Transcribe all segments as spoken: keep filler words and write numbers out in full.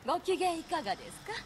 ご機嫌いかがですか？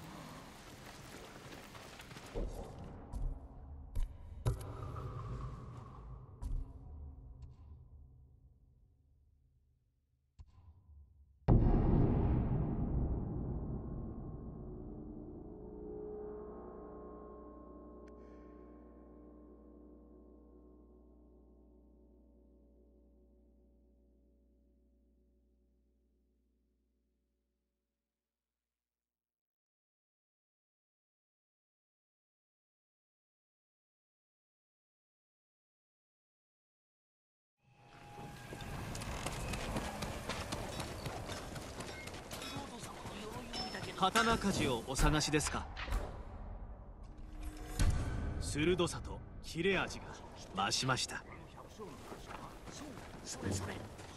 刀鍛冶をお探しですか？鋭さと切れ味が増しました。 それそれ。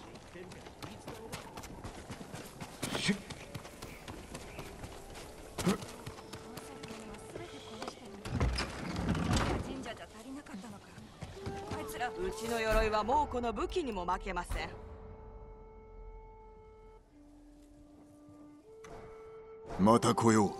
神社じゃ足りなかったのか。あいつら、うちの鎧はもうこの武器にも負けません。 また来よう。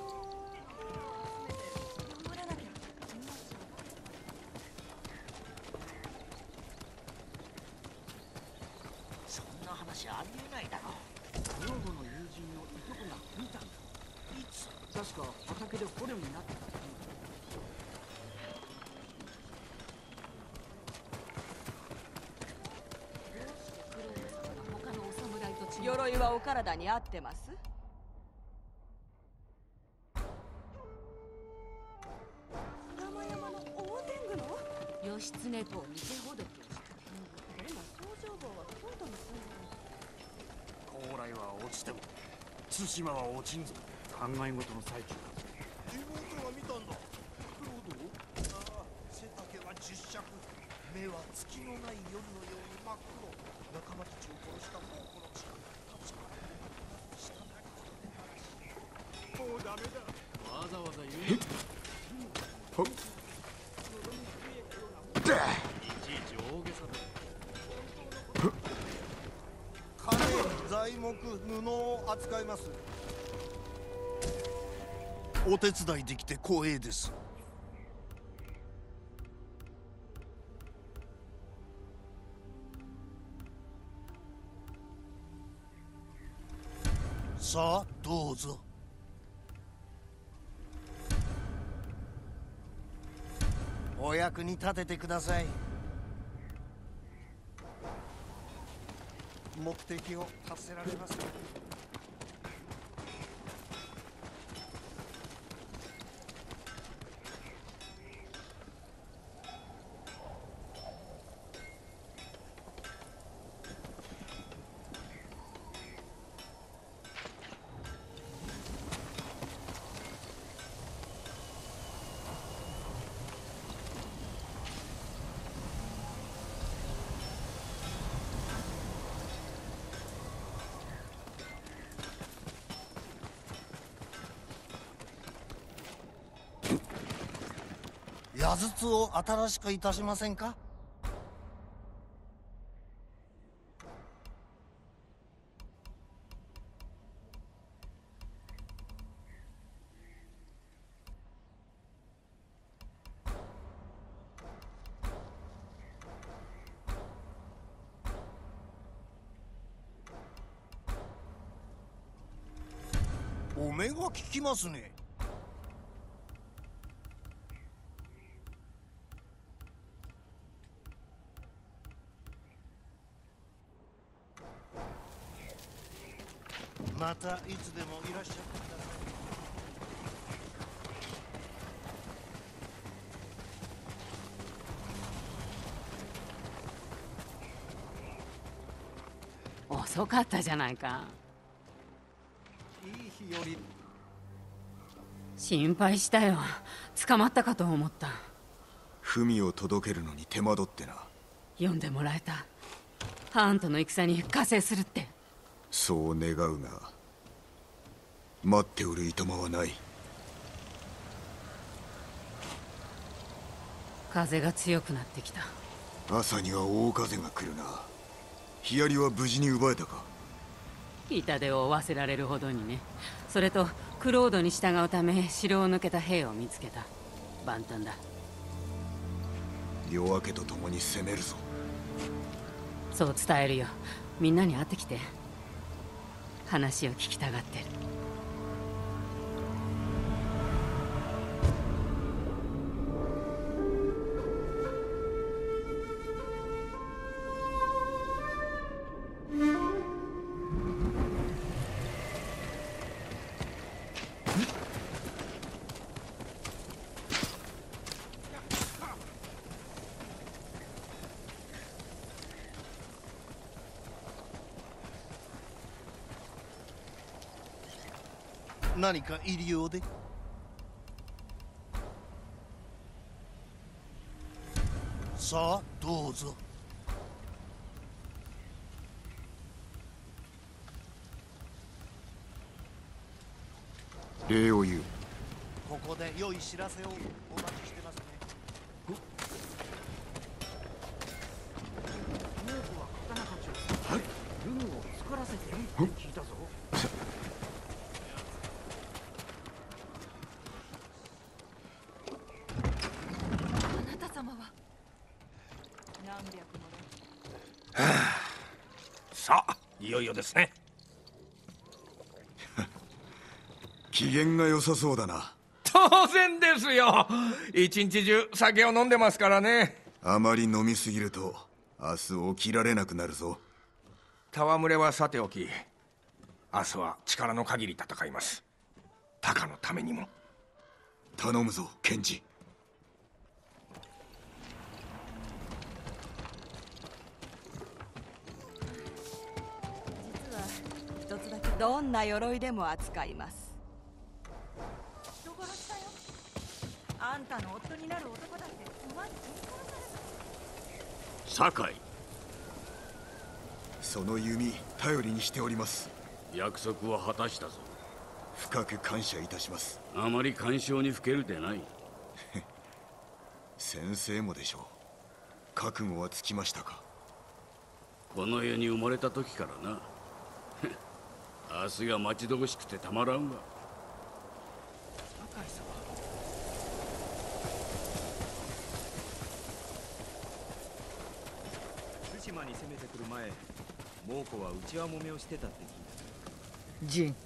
そんな話ありえないだろ。女房の友人のいとこが見たんだ。いつ？確か畑で捕虜になってた。 鎧はお体に合ってます？山々の大天狗の？ 義経公に手ほどきをした。 でも東条坊は京都に住んでる。 高麗は落ちても対馬は落ちんぞ。考え事の最中だ。 妹が見たんだ。クロード？ああ、背丈は十尺、目は月のない夜のように真っ黒。仲間たちを殺した猛虎の力。もうダメだ。 わざわざ言う。 ほっ。 いちいち大げさだ。 金、材木、布を扱います。お手伝いできて光栄です。さあ、どうぞ。お役に立ててください。目的を達せられます。矢筒を新しくいたしませんか？お目が利きますね。またいつでもいらっしゃってください。遅かったじゃないか。 い。いい日より。 心配したよ。捕まったかと思った。 文を届けるのに手間取ってな。 読んでもらえた。ハーンとの戦に加勢するって。 そう願うが、待っておるいとまはない。 風が強くなってきた。 朝には大風が来るな。ヒアリは無事に奪えたか？ 痛手を負わせられるほどにね。それとクロードに従うため城を抜けた兵を見つけた。万端だ。 夜明けと共に攻めるぞ。 そう伝えるよ。みんなに会ってきて。話を聞きたがってる。 何か入り用で？さあどうぞ。 礼を言う。 ここで良い知らせをお待ちしてますね。 女房は刀鍛冶をルムを作らせていいって聞いたぞ。 あなた様は何百もの。 さあいよいよですね。 機嫌が良さそうだな。 当然ですよ。一日中酒を飲んでますからね。 あまり飲みすぎると明日起きられなくなるぞ。 戯れはさておき、明日は力の限り戦います。タカのためにも。 頼むぞケンジ。 実は一つだけどんな鎧でも扱います。 人殺しだよ。あんたの夫になる男だって馬に斬り殺された。 酒井、 その弓頼りにしております。 約束は果たしたぞ。 深く感謝いたします。 あまり感傷にふけるでない。 先生もでしょう。覚悟はつきましたか？ この世に生まれた時からな。明日が待ち遠しくてたまらんわ。 酒井様。対馬に攻めてくる前、猛虎は内輪もめをしてたって聞いた。 ジン、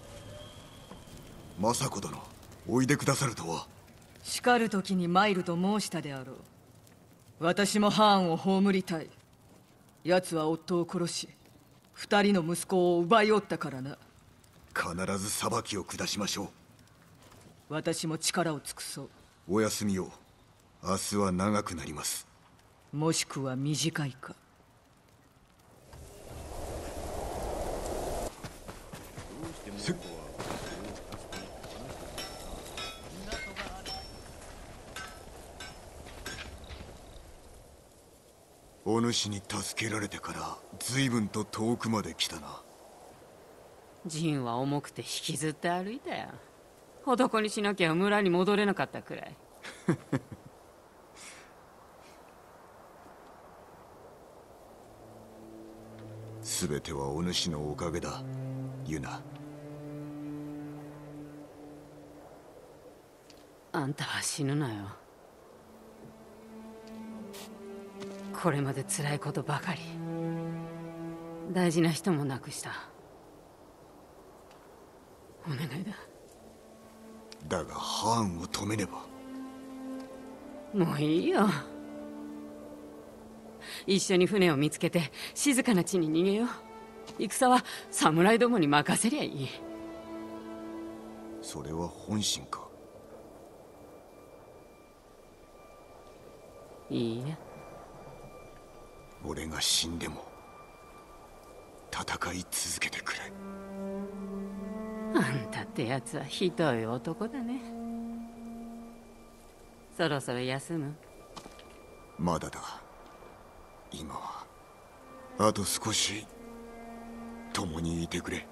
政子殿、おいでくださるとは。 叱る時に参ると申したであろう。私もハーンを葬りたい。奴は夫を殺し、二人の息子を奪いおったからな。 必ず裁きを下しましょう。 私も力を尽くそう。 お休みを。明日は長くなります。 もしくは短いか。 せっお主に助けられてから随分と遠くまで来たな。 陣は重くて引きずって歩いたよ。男にしなきゃ村に戻れなかったくらい。 全てはお主のおかげだ、ユナ。 あんたは死ぬなよ。これまで辛いことばかり。大事な人も亡くした。お願いだ。 だがハーンを止めねば。 もういいよ。一緒に船を見つけて静かな地に逃げよう。戦は侍どもに任せりゃいい。 それは本心か？ いいや。 俺が死んでも戦い続けてくれ。 あんたってやつはひどい男だね。そろそろ休む？ まだだ。今はあと少し共にいてくれ。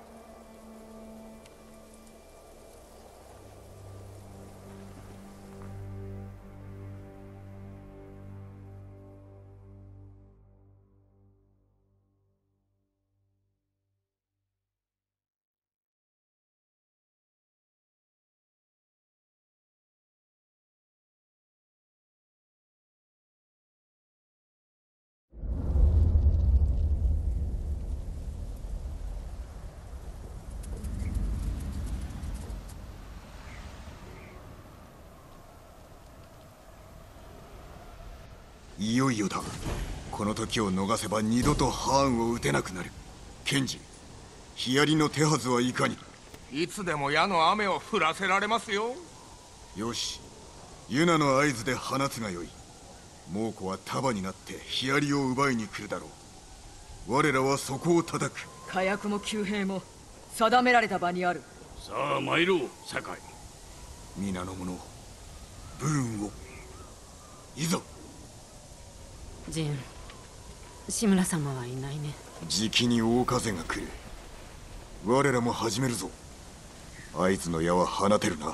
いよいよだ。この時を逃せば二度とハーンを撃てなくなる。ケンジ、ヒヤリの手はずはいかに？ いつでも矢の雨を降らせられますよ。 よし、ユナの合図で放つがよい。猛虎は束になってヒヤリを奪いに来るだろう。我らはそこを叩く。 火薬も弓兵も定められた場にある。 さあ参ろう、酒井。 皆の者、武運を。いざ。 ジン、志村様はいないね。 じきに大風が来る。我らも始めるぞ。合図の矢は放てるな。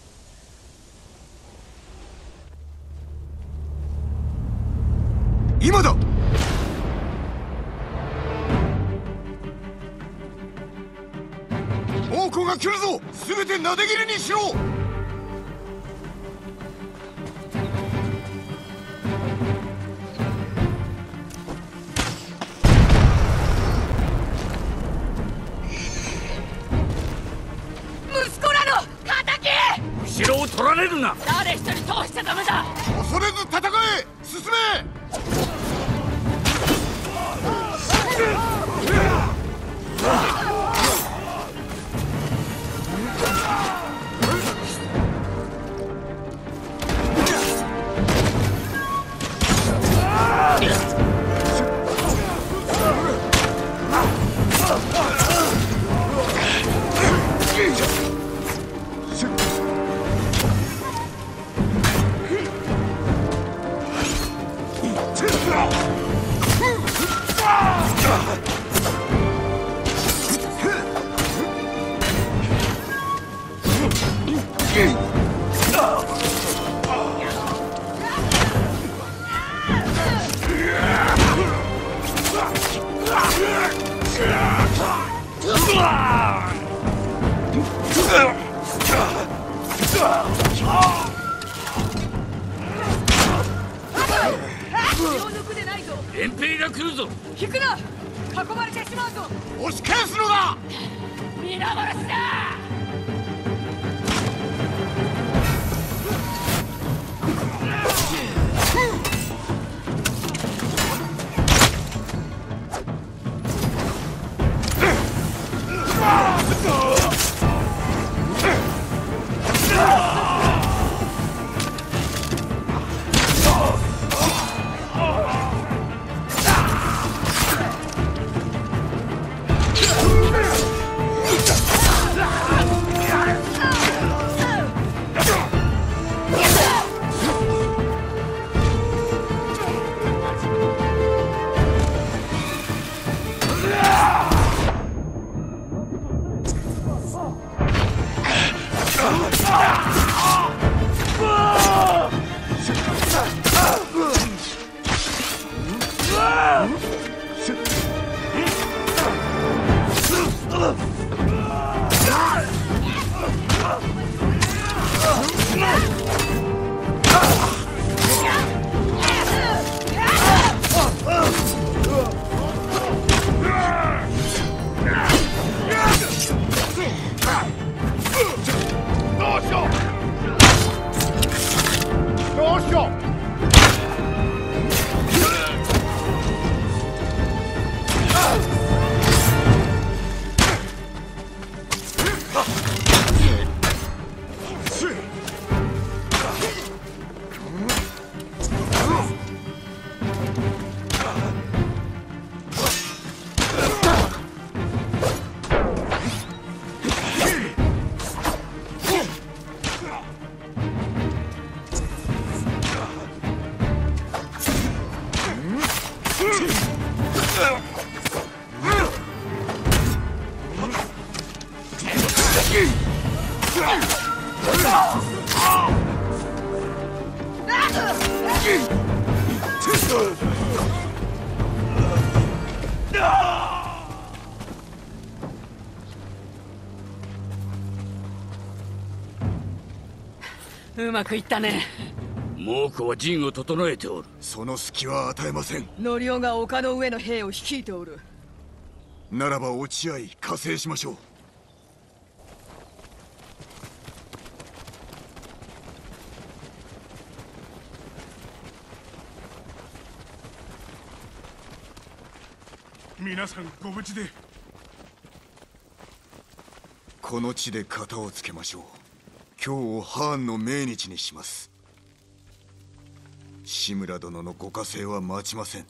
今だ。猛虎が来るぞ。すべてなで切りにしろ。 息子らの敵！ 後ろを取られるな。 誰一人通しちゃダメだ。 恐れず戦え。進め。 遠兵が来るぞ。 引くな。囲まれてしまうぞ。 押し返すのだ。 皆殺しだ。 うまくいったね。 猛虎は陣を整えておる。 その隙は与えません。 ノリオが丘の上の兵を率いておる。 ならば落ち合い加勢しましょう。 皆さんご無事で。 この地で型をつけましょう。今日をハーンの命日にします。志村殿のご加勢は待ちません。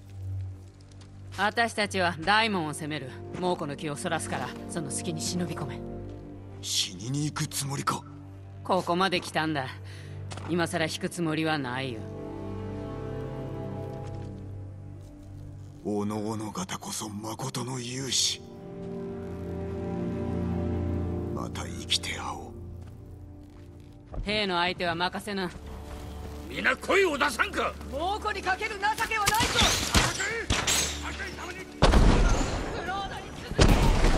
私たちは大門を攻める。猛虎の気をそらすからその隙に忍び込め。 死にに行くつもりか。 ここまで来たんだ。今さら引くつもりはないよ。 おのおの方こそ誠の勇士。また生きて会おう。 兵の相手は任せな。 皆声を出さんか。 猛虎にかける情けはないぞ。クロードに続け。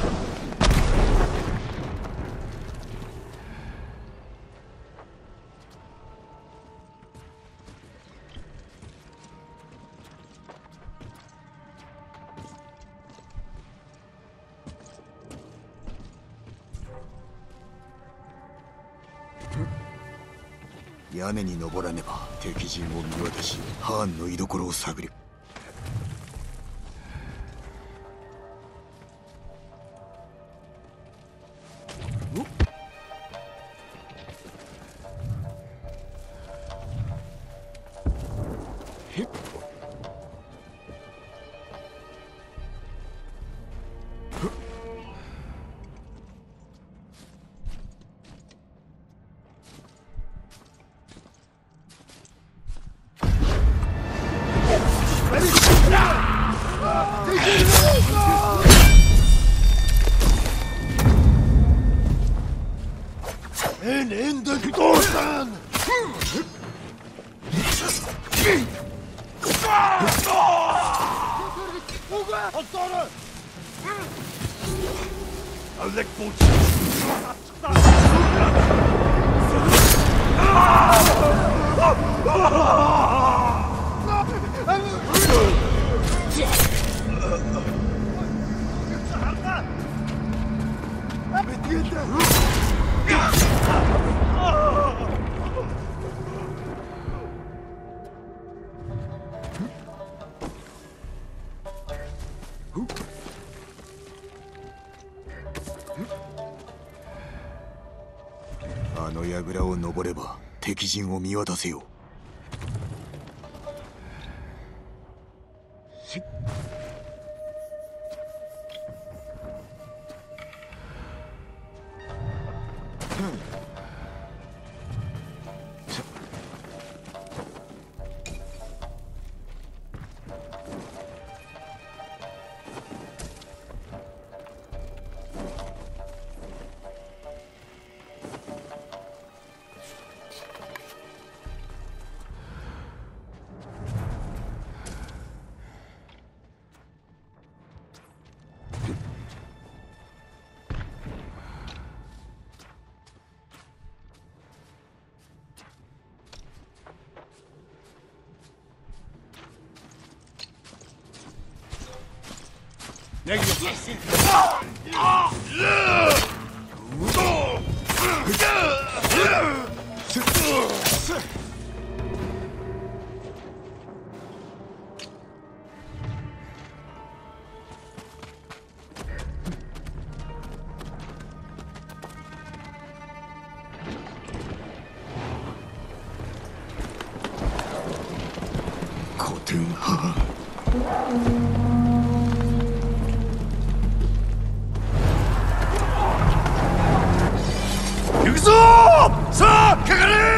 屋根に登らねば敵陣を見渡し、ハーンの居所を探る。 En ende gården! Alecあの櫓を登れば敵陣を見渡せよう。コトゥンハ行くぞー。さあかかれ。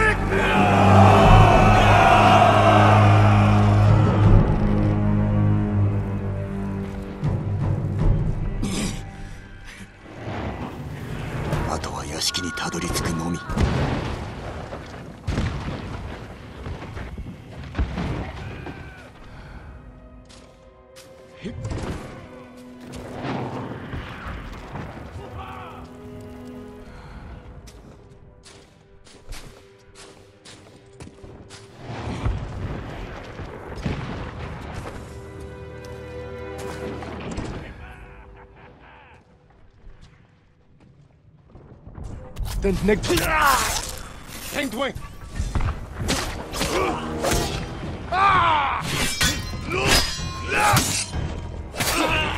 あとは屋敷にたどり着くのみ。Den knægt. Tænk du ikke. Ah!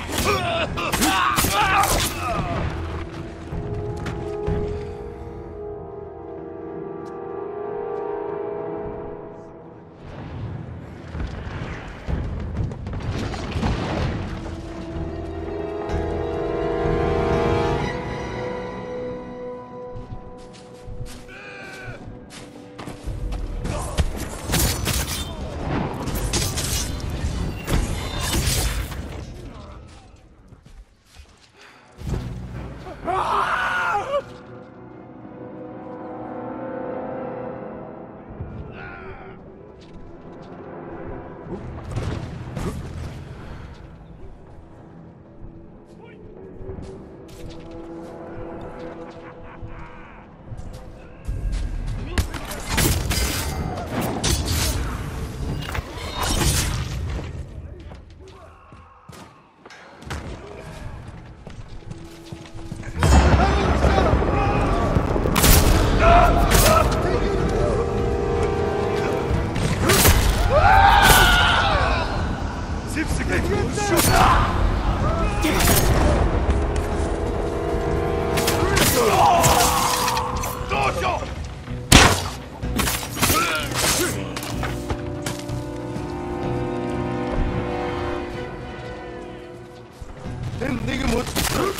내게 뭐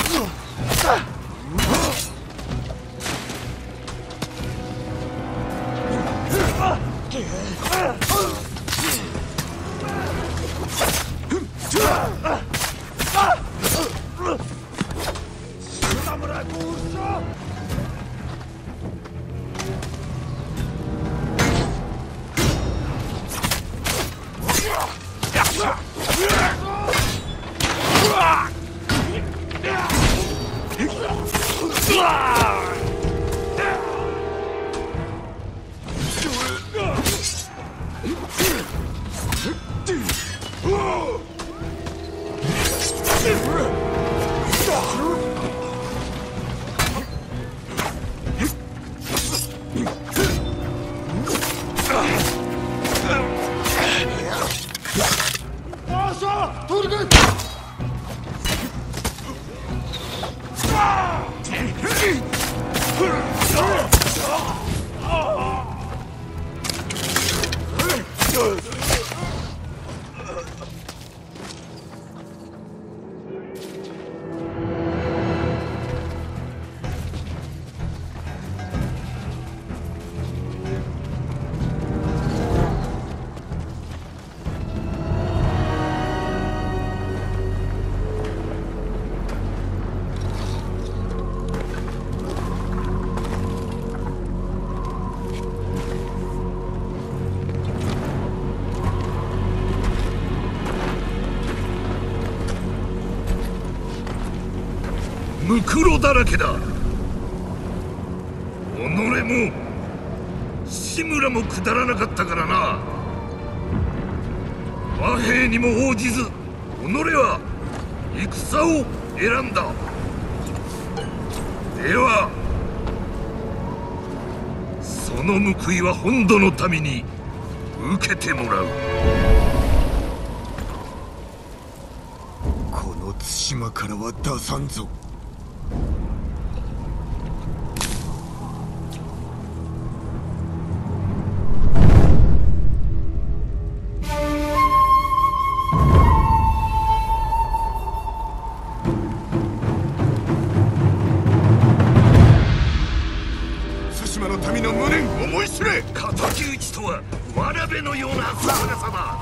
ムクロだらけだ。己も志村もくだらなかったからな。和平にも応じず己は戦を選んだ。ではその報いは本土の民に受けてもらう。 この対馬からは出さんぞ。 敵討ちとはわらべのような浅はかさだ。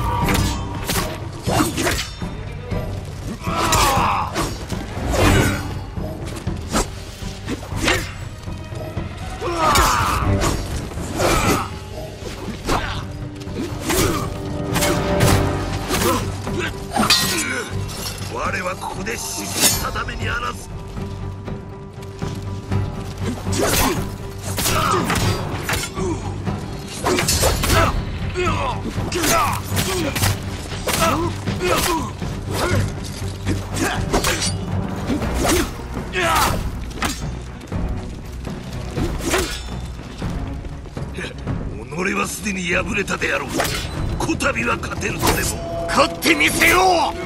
我はここで死しためにあらず。己はすでに敗れたであろう。こたびは勝てるとでも。勝ってみせよう。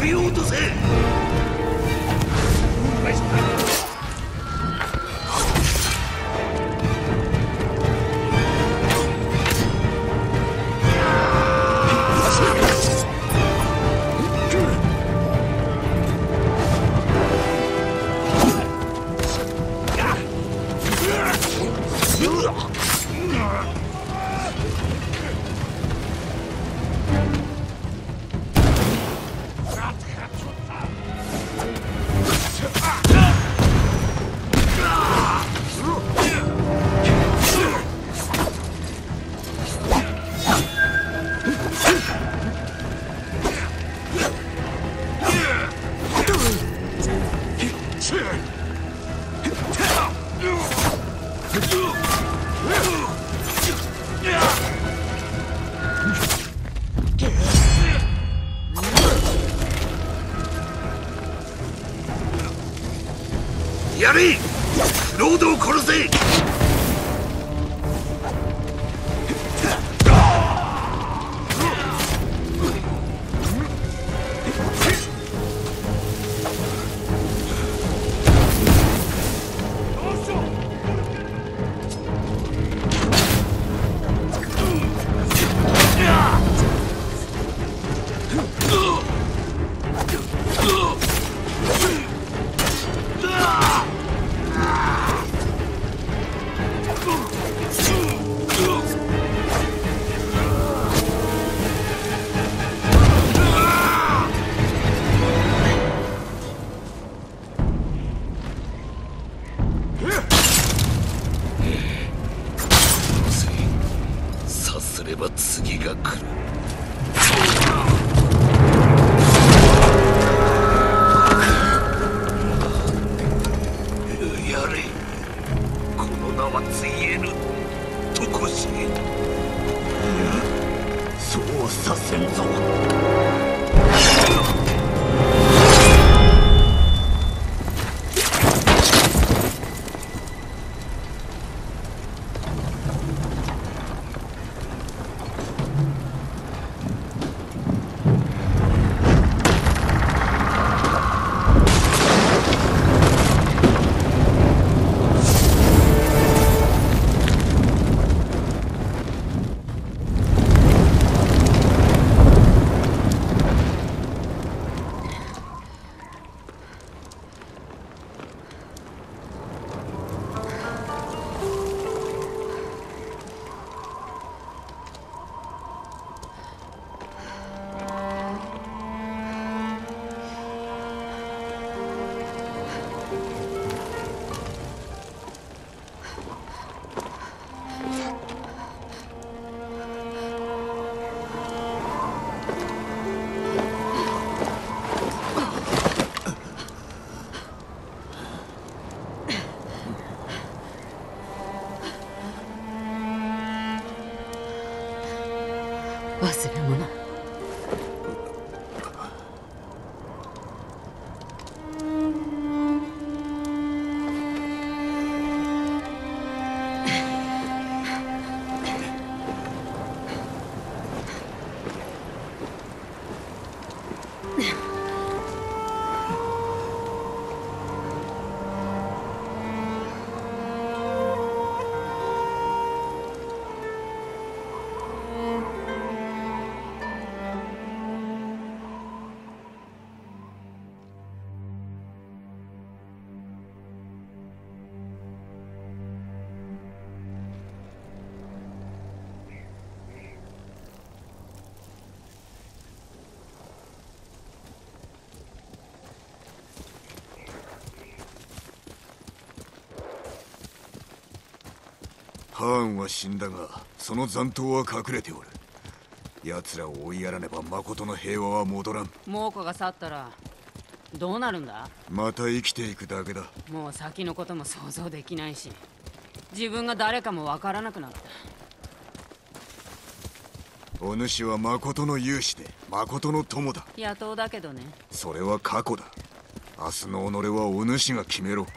首を落とせ。やれ、クロードを殺せ。さすれば次が来る。やれ、この名はついえぬとこし。いや、そうはさせんぞ。 忘れ物。 ハーンは死んだが、その残党は隠れておる。奴らを追いやらねば誠の平和は戻らん。 猛虎が去ったらどうなるんだ？ また生きていくだけだ。 もう先のことも想像できないし、自分が誰かもわからなくなった。 お主は誠の勇士で誠の友だ。 野党だけどね。 それは過去だ。明日の己はお主が決めろ。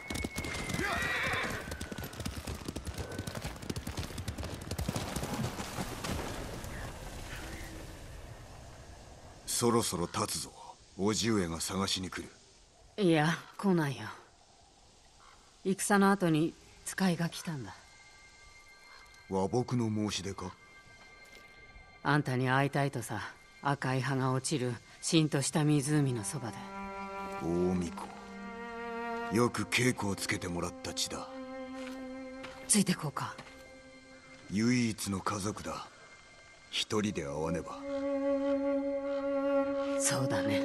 そろそろ立つぞ。 叔父上が探しに来る。 いや、来ないよ。戦の後に使いが来たんだ。 和睦の申し出か？ あんたに会いたいとさ。赤い葉が落ちるしんとした湖のそばで。 大巫女、よく稽古をつけてもらった血だ。 ついてこうか。 唯一の家族だ。一人で会わねば。 そうだね。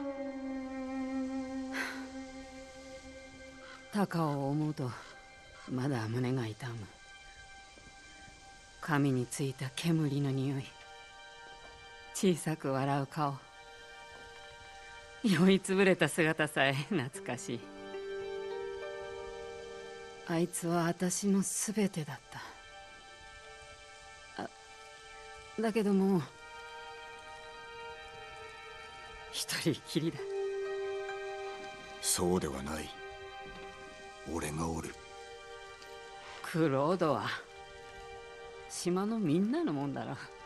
タカを思うとまだ胸が痛む。髪についた煙の匂い、小さく笑う顔、酔いつぶれた姿さえ懐かしい。あいつは私のすべてだった。あ、だけどもう一人きりだ。 そうではない。俺がおる。 クロードは島のみんなのもんだろ。